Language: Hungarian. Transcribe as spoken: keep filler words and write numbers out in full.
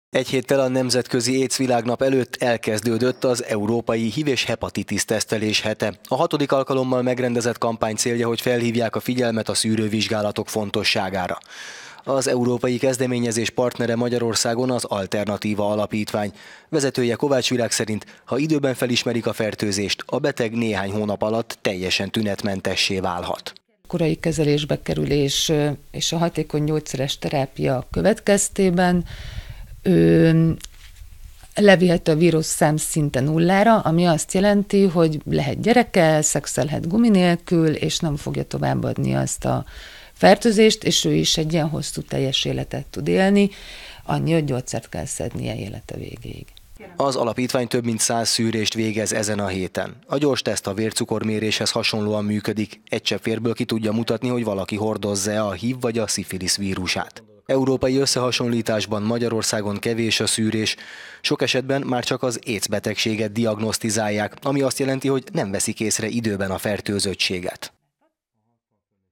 Egy héttel a Nemzetközi AIDS világnap előtt elkezdődött az Európai hív és hepatitis tesztelés hete. A hatodik alkalommal megrendezett kampány célja, hogy felhívják a figyelmet a szűrővizsgálatok fontosságára. Az európai kezdeményezés partnere Magyarországon az Alternatíva Alapítvány. Vezetője Kovács Virág szerint, ha időben felismerik a fertőzést, a beteg néhány hónap alatt teljesen tünetmentessé válhat. Korai kezelésbe kerülés és a hatékony gyógyszeres terápia következtében ő levihet a vírusszám szinte nullára, ami azt jelenti, hogy lehet gyerekkel, szexelhet gumi nélkül, és nem fogja továbbadni azt a fertőzést, és ő is egy ilyen hosszú teljes életet tud élni, annyi, hogy gyógyszert kell szednie élete végéig. Az alapítvány több mint száz szűrést végez ezen a héten. A gyors teszt a vércukorméréshez hasonlóan működik. Egy csepp vérből ki tudja mutatni, hogy valaki hordozza a hív vagy a szifilisz vírusát. Európai összehasonlításban Magyarországon kevés a szűrés, sok esetben már csak az AIDS betegséget diagnosztizálják, ami azt jelenti, hogy nem veszik észre időben a fertőzöttséget.